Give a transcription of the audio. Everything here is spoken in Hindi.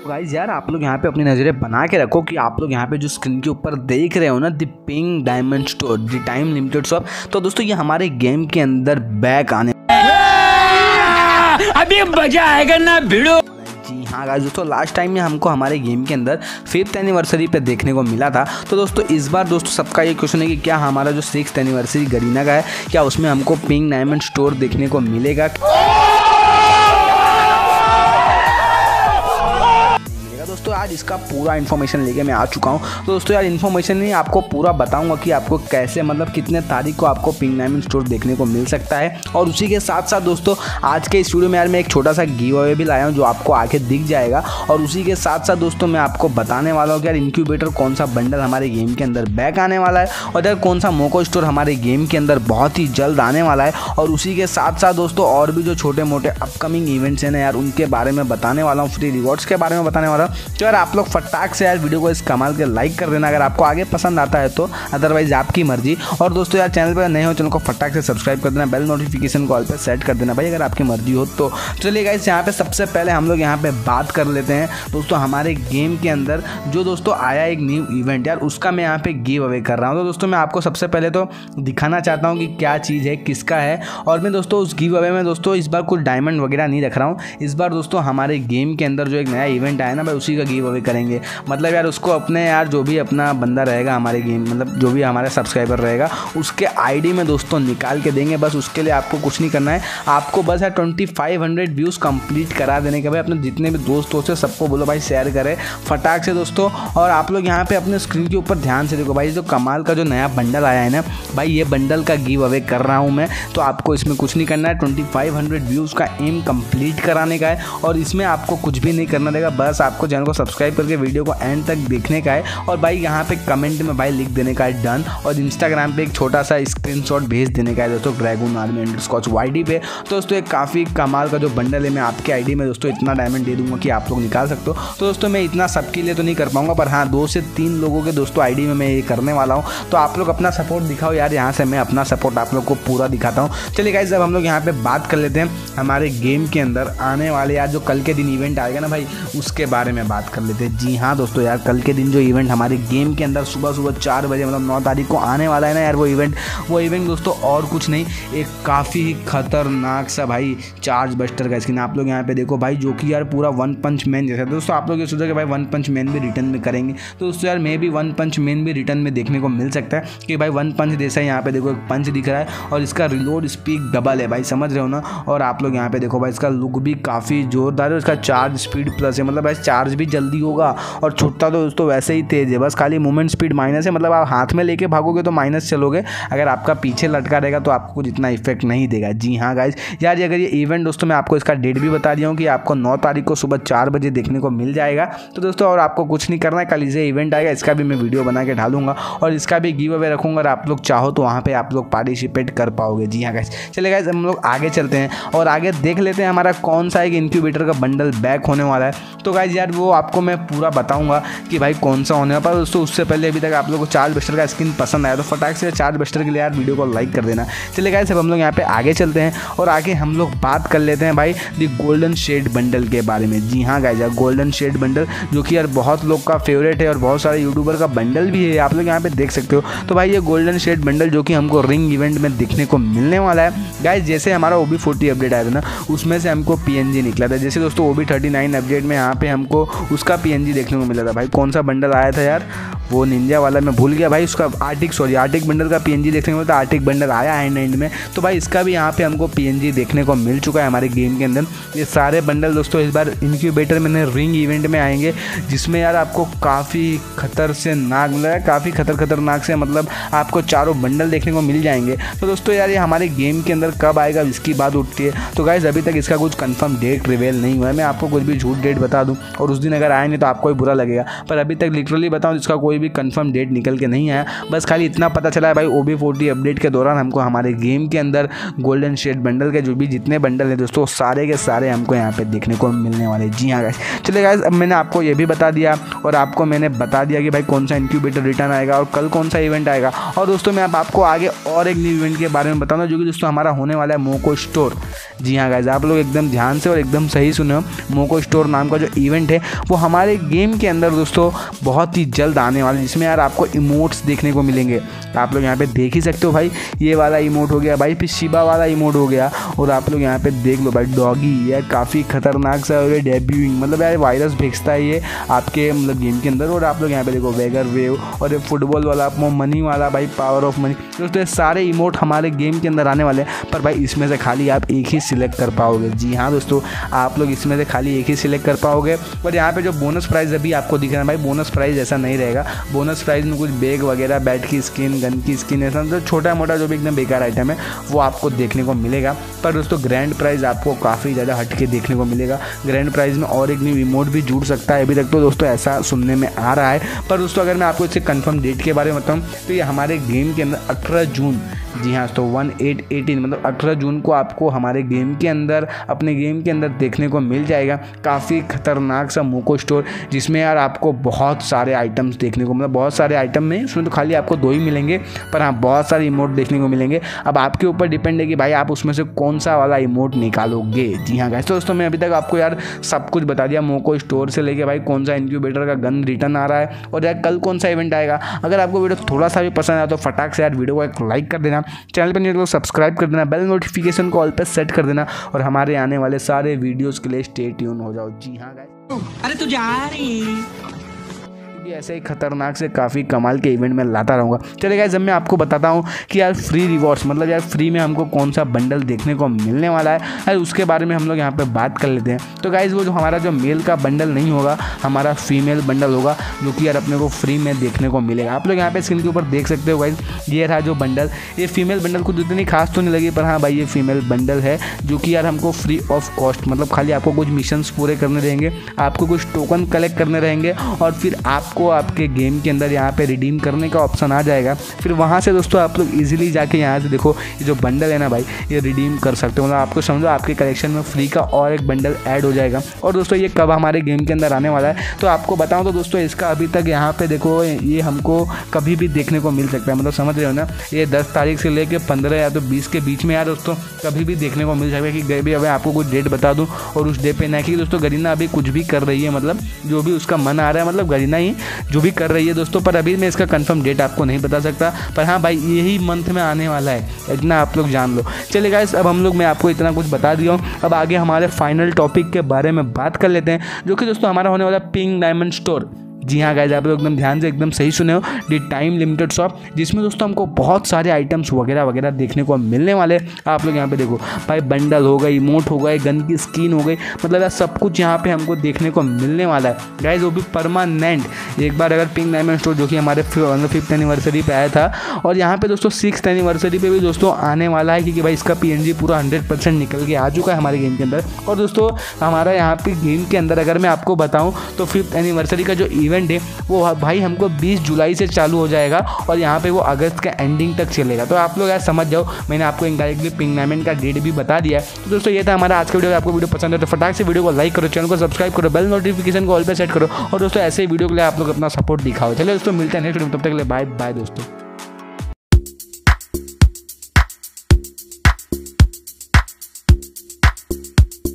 गाइस यार आप लोग यहाँ पे अपनी नज़रें बना के रखो कि आप लोग यहाँ पे जो स्क्रीन के ऊपर देख रहे हो ना, the pink diamond store, the time limited shop. तो दोस्तों ये हमारे गेम के अंदर बैक आने अभी मजा आएगा ना भिड़ो। जी हाँ गाइस दोस्तों, लास्ट टाइम में हमको हमारे गेम के अंदर 5th एनिवर्सरी पे देखने को मिला था। तो दोस्तों इस बार दोस्तों सबका ये क्वेश्चन है कि क्या हमारा जो 6th एनिवर्सरी गरीना का है, क्या उसमें हमको पिंक डायमंड स्टोर देखने को मिलेगा। दोस्तों आज इसका पूरा इन्फॉर्मेशन लेके मैं आ चुका हूँ। तो दोस्तों यार इन्फॉर्मेशन नहीं, आपको पूरा बताऊंगा कि आपको कैसे मतलब कितने तारीख को आपको पिंक डायमंड स्टोर देखने को मिल सकता है। और उसी के साथ साथ दोस्तों आज के इस वीडियो में यार मैं एक छोटा सा गिव अवे भी लाया हूँ जो आपको आगे दिख जाएगा। और उसी के साथ साथ दोस्तों मैं आपको बताने वाला हूँ कि यार इंक्यूबेटर कौन सा बंडल हमारे गेम के अंदर बैक आने वाला है, और यार कौन सा मोको स्टोर हमारे गेम के अंदर बहुत ही जल्द आने वाला है। और उसी के साथ साथ दोस्तों और भी जो छोटे मोटे अपकमिंग इवेंट्स हैं ना यार, उनके बारे में बताने वाला हूँ, फ्री रिवॉर्ड्स के बारे में बताने वाला हूँ। तो यार आप लोग फटाक से यार वीडियो को इस कमाल के लाइक कर देना अगर आपको आगे पसंद आता है तो, अदरवाइज आपकी मर्जी। और दोस्तों यार चैनल पर नए हो चैनल को फटाक से सब्सक्राइब कर देना, बेल नोटिफिकेशन कॉल पे सेट कर देना भाई अगर आपकी मर्जी हो तो। चलिए गाइस यहाँ पे सबसे पहले हम लोग यहाँ पे बात कर लेते हैं दोस्तों हमारे गेम के अंदर जो दोस्तों आया एक न्यू इवेंट यार, उसका मैं यहाँ पे गिव अवे कर रहा हूँ। तो दोस्तों मैं आपको सबसे पहले तो दिखाना चाहता हूँ कि क्या चीज़ है, किसका है। और मैं दोस्तों उस गिव अवे में दोस्तों इस बार कुछ डायमंड वगैरह नहीं रख रहा हूँ। इस बार दोस्तों हमारे गेम के अंदर जो एक नया इवेंट आया ना भाई, उसी का गिव अवे करेंगे। मतलब यार उसको अपने यार जो भी अपना बंदा रहेगा हमारे गेम, मतलब जो भी हमारा सब्सक्राइबर रहेगा उसके आईडी में दोस्तों निकाल के देंगे। बस उसके लिए आपको कुछ नहीं करना है, आपको बस यार 2500 व्यूज़ कंप्लीट करा देने के भाई अपने जितने भी दोस्तों से सबको बोलो भाई शेयर करें फटाक से दोस्तों। और आप लोग यहाँ पे अपने स्क्रीन के ऊपर ध्यान से देखो भाई, जो कमाल का जो नया बंडल आया है ना भाई, ये बंडल का गिव अवे कर रहा हूँ मैं। तो आपको इसमें कुछ नहीं करना है, 2500 व्यूज़ का एम कंप्लीट कराने का है। और इसमें आपको कुछ भी नहीं करना रहेगा, बस आपको चैनल को सब्सक्राइब करके वीडियो को एंड तक देखने का है। और भाई यहाँ पे कमेंट में भाई लिख देने का है डन, और इंस्टाग्राम पे एक छोटा सा स्क्रीनशॉट भेज देने का है दोस्तों ड्रैगन आर्मी _YD पे। तो दोस्तों एक काफ़ी कमाल का जो बंडल है, मैं आपके आईडी में दोस्तों इतना डायमंड दे दूंगा कि आप लोग निकाल सकते हो। तो दोस्तों मैं इतना सबके लिए तो नहीं कर पाऊंगा, पर हाँ 2 से 3 लोगों के दोस्तों आईडी में मैं ये करने वाला हूँ। तो आप लोग अपना सपोर्ट दिखाओ यार, यहाँ से मैं अपना सपोर्ट आप लोग को पूरा दिखाता हूँ। चलिए गाइस जब हम लोग यहाँ पे बात कर लेते हैं हमारे गेम के अंदर आने वाले यार जो कल के दिन इवेंट आएगा ना भाई, उसके बारे में बात कर लेते हैं। जी हाँ दोस्तों यार कल के दिन जो इवेंट हमारे गेम के अंदर सुबह 4 बजे मतलब 9 तारीख को आने वाला है ना यार, वो इवेंट दोस्तों और कुछ नहीं, एक काफ़ी खतरनाक सा भाई चार्ज बस्टर का स्किन आप लोग यहाँ पे देखो भाई, जो कि यार पूरा वन पंच मैन जैसा। दोस्तों आप लोग ये सोचो कि भाई वन पंच मैन भी रिटर्न में करेंगे, तो दोस्तों यार मे भी वन पंच मैन भी रिटर्न में देखने को मिल सकता है कि भाई वन पंच जैसा यहाँ पे देखो एक पंच दिख रहा है, और इसका रिलोड स्पीड डबल है भाई, समझ रहे हो ना। और आप लोग यहाँ पे देखो भाई इसका लुक भी काफ़ी जोरदार है, इसका चार्ज स्पीड प्लस है, मतलब भाई चार्ज भी जल्दी होगा और छुट्टा तो दोस्तों वैसे ही तेज है, बस खाली मूवमेंट स्पीड माइनस है। मतलब आप हाथ में लेके भागोगे तो माइनस चलोगे, अगर आपका पीछे लटका रहेगा तो आपको कुछ इतना इफेक्ट नहीं देगा। जी हाँ गाइज यार अगर ये इवेंट दोस्तों मैं आपको इसका डेट भी बता दिया हूँ कि आपको 9 तारीख को सुबह 4 बजे देखने को मिल जाएगा। तो दोस्तों और आपको कुछ नहीं करना है, कल ये इवेंट आएगा, इसका भी मैं वीडियो बना के डालूंगा और इसका भी गिव अवे रखूँगा, और आप लोग चाहो तो वहाँ पर आप लोग पार्टिसिपेट कर पाओगे। जी हाँ गाइज चलिए गाइज हम लोग आगे चलते हैं और आगे देख लेते हैं हमारा कौन सा एक इंक्यूबेटर का बंडल बैक होने वाला है। तो गाइज यार वो आपको मैं पूरा बताऊँगा कि भाई कौन सा होने वाला है। दोस्तों उससे पहले अभी तक आप लोगों को चार्ज बस्टर का स्किन पसंद आया तो फटाक से चार्ज बस्टर के लिए यार वीडियो को लाइक कर देना। चलिए गाइस अब हम लोग यहाँ पे आगे चलते हैं और आगे हम लोग बात कर लेते हैं भाई दी गोल्डन शेड बंडल के बारे में। जी हाँ गाइस यार गोल्डन शेड बंडल जो कि यार बहुत लोग का फेवरेट है और बहुत सारे यूट्यूबर का बंडल भी है, आप लोग यहाँ पे देख सकते हो। तो भाई ये गोल्डन शेड बंडल जो कि हमको रिंग इवेंट में देखने को मिलने वाला है गाइस। जैसे हमारा OB40 अपडेट आया था ना, उसमें से हमको PNG निकला था। जैसे दोस्तों OB39 अपडेट में यहाँ पे हमको उसका PNG देखने को मिला था। भाई कौन सा बंडल आया था यार, वो निंजा वाला मैं भूल गया भाई, उसका आर्टिक बंडल का PNG देखने को मिलता, आर्टिक बंडल आया एंड में। तो भाई इसका भी यहाँ पे हमको PNG देखने को मिल चुका है हमारे गेम के अंदर। ये सारे बंडल दोस्तों इस बार इंक्यूबेटर में रिंग इवेंट में आएंगे, जिसमें यार आपको काफ़ी काफ़ी खतरनाक से मतलब आपको चारों बंडल देखने को मिल जाएंगे। तो दोस्तों यार ये हमारे गेम के अंदर कब आएगा इसकी बात उठती है। तो गाइस अभी तक इसका कुछ कंफर्म डेट रिवील नहीं हुआ है, मैं आपको कुछ भी झूठ डेट बता दूँ और उस दिन अगर आए नहीं तो आपको ही बुरा लगेगा, पर अभी तक लिटरली बताऊँ इसका कोई भी कंफर्म डेट निकल के नहीं आया, बस खाली इतना पता चला है भाई OB40 अपडेट के दौरान हमको हमारे गेम के अंदर गोल्डन शेड बंडल के जो भी जितने बंडल हैं दोस्तों सारे के सारे हमको यहाँ पे देखने को मिलने वाले। जी हाँ गाइस, चलिए गाइस अब मैंने आपको ये भी बता दिया और आपको मैंने बता दिया कि भाई कौन सा इंक्यूबेटर रिटर्न आएगा और कल कौन सा इवेंट आएगा। और दोस्तों मैं आपको आगे और एक न्यू इवेंट के बारे में बताऊंगा जो कि दोस्तों हमारा होने वाला है मोको स्टोर। जी हाँ गाइस, आप लोग एकदम ध्यान से और एकदम सही सुने हो, मोको स्टोर नाम का जो इवेंट है वो हमारे गेम के अंदर दोस्तों बहुत ही जल्द आने वाला है, जिसमें यार आपको इमोट्स देखने को मिलेंगे। आप लोग यहाँ पे देख ही सकते हो भाई, ये वाला इमोट हो गया भाई, फिर शिबा वाला इमोट हो गया, और आप लोग यहाँ पे देख लो भाई डॉगी, यार काफ़ी खतरनाक सा है डेब्यूइंग, मतलब यार वायरस भेजता है ये आपके मतलब गेम के अंदर। और आप लोग यहाँ पे देखो वेगर वेव और ये फुटबॉल वाला मनी वाला भाई, पावर ऑफ मनी, दोस्तों ये सारे इमोट हमारे गेम के अंदर आने वाले हैं। पर भाई इसमें से खाली आप एक ही सिलेक्ट कर पाओगे। जी हाँ दोस्तों, आप लोग इसमें से खाली एक ही सिलेक्ट कर पाओगे। और यहाँ पे जो बोनस प्राइस अभी आपको दिख रहा है भाई, बोनस प्राइस ऐसा नहीं रहेगा। बोनस प्राइस में कुछ बैग वगैरह, बैट की स्किन, गन की स्किन, ऐसा तो छोटा मोटा जो भी एकदम बेकार आइटम है वो आपको देखने को मिलेगा। पर दोस्तों ग्रैंड प्राइस आपको काफ़ी ज़्यादा हट के देखने को मिलेगा। ग्रैंड प्राइस में और एक न्यू इमोट भी जुड़ सकता है, अभी तक तो दोस्तों ऐसा सुनने में आ रहा है। पर दोस्तों अगर मैं आपको इससे कंफर्म डेट के बारे में बताऊँ तो ये हमारे गेम के अंदर 18 जून, जी हाँ तो 18 मतलब 18 जून को आपको हमारे गेम के अंदर, अपने गेम के अंदर देखने को मिल जाएगा। काफ़ी खतरनाक सा मोको स्टोर, जिसमें यार आपको बहुत सारे आइटम्स देखने को, मतलब बहुत सारे आइटम में उसमें तो खाली आपको 2 ही मिलेंगे, पर हाँ बहुत सारे इमोट देखने को मिलेंगे। अब आपके ऊपर डिपेंड है कि भाई आप उसमें से कौन सा वाला इमोट निकालोगे। जी हाँ गाइस, तो दोस्तों मैं अभी तक आपको यार सब कुछ बता दिया, मोको स्टोर से लेके भाई कौन सा इंक्यूबेटर का गन रिटर्न आ रहा है और यार कल कौन सा इवेंट आएगा। अगर आपको वीडियो थोड़ा सा भी पसंद आया तो फटाक से यार वीडियो को एक लाइक कर देना, चैनल पर नहीं तो सब्सक्राइब कर देना, बेल नोटिफिकेशन को ऑल पे सेट कर देना और हमारे आने वाले सारे वीडियोस के लिए स्टे ट्यून हो जाओ। जी हाँ गाइस, अरे तू जा रही ऐसे ही खतरनाक से काफ़ी कमाल के इवेंट में लाता रहूँगा। चलिए गाइस, जब मैं आपको बताता हूँ कि यार फ्री रिवॉर्ड्स, मतलब यार फ्री में हमको कौन सा बंडल देखने को मिलने वाला है, यार उसके बारे में हम लोग यहाँ पे बात कर लेते हैं। तो गाइस वो जो हमारा जो मेल का बंडल नहीं होगा, हमारा फीमेल बंडल होगा, जो कि यार अपने को फ्री में देखने को मिलेगा। आप लोग यहाँ पे स्क्रीन के ऊपर देख सकते हो गाइस, ये रहा जो बंडल। ये फीमेल बंडल को इतनी खास तो नहीं लगी, पर हाँ भाई ये फीमेल बंडल है जो कि यार हमको फ्री ऑफ कॉस्ट, मतलब खाली आपको कुछ मिशंस पूरे करने रहेंगे, आपको कुछ टोकन कलेक्ट करने रहेंगे और फिर आपको आपके गेम के अंदर यहाँ पे रिडीम करने का ऑप्शन आ जाएगा। फिर वहाँ से दोस्तों आप लोग इजीली जाके यहाँ से देखो ये जो बंडल है ना भाई, ये रिडीम कर सकते हो, मतलब आपको समझो आपके कलेक्शन में फ्री का और एक बंडल ऐड हो जाएगा। और दोस्तों ये कब हमारे गेम के अंदर आने वाला है तो आपको बताऊँ तो दोस्तों इसका अभी तक यहाँ पे देखो ये हमको कभी भी देखने को मिल सकता है, मतलब समझ रहे हो ना, ये 10 तारीख से लेकर 15 या तो 20 के बीच में यार दोस्तों कभी भी देखने को मिल जाएगा। कि भी अभी आपको कुछ डेट बता दूँ और उस डे पे ना कि दोस्तों गरीना अभी कुछ भी कर रही है, मतलब जो भी उसका मन आ रहा है, मतलब गरीना ही जो भी कर रही है दोस्तों, पर अभी मैं इसका कंफर्म डेट आपको नहीं बता सकता। पर हाँ भाई यही मंथ में आने वाला है, इतना आप लोग जान लो। चलिए गाइस, अब हम लोग मैं आपको इतना कुछ बता दिया हूँ, अब आगे हमारे फाइनल टॉपिक के बारे में बात कर लेते हैं, जो कि दोस्तों हमारा होने वाला पिंक डायमंड स्टोर। जी हाँ गाइस, आप लोग एकदम ध्यान से एकदम सही सुने हो, दी टाइम लिमिटेड शॉप, जिसमें दोस्तों हमको बहुत सारे आइटम्स वगैरह वगैरह देखने को मिलने वाले। आप लोग यहाँ पे देखो भाई, बंडल हो गई, इमोट हो गए, गन की स्किन हो गई, मतलब यार सब कुछ यहाँ पे हमको देखने को मिलने वाला है गाइस, वो भी परमानेंट। एक बार अगर पिंक डायमंड स्टोर जो कि हमारे 5th एनिवर्सरी पे आया था, और यहाँ पे दोस्तों 6th एनिवर्सरी पे भी दोस्तों आने वाला है, क्योंकि भाई इसका PNG पूरा 100% निकल के आ चुका है हमारे गेम के अंदर। और दोस्तों हमारा यहाँ पे गेम के अंदर अगर मैं आपको बताऊँ तो 5th एनिवर्सरी का जो इवेंट है वो भाई हमको 20 जुलाई से चालू हो जाएगा और यहाँ पे वो अगस्त के एंडिंग तक चलेगा। तो आप लोग यार समझ जाओ, मैंने आपको इनडायरेक्टली पिंक डायमंड का डेट भी बता दिया है। तो दोस्तों ये था हमारा आज का वीडियो। आपको वीडियो पसंद है तो फटाक से वीडियो को लाइक करो, चैनल को सब्सक्राइब करो, बेल नोटिफिकेशन को ऑल पे सेट करो, और दोस्तों ऐसे ही वीडियो के लिए आप लोग अपना सपोर्ट दिखाओ। चलिए दोस्तों मिलते हैं नेक्स्ट वीडियो में, तब तक के लिए बाय बाय दोस्तों।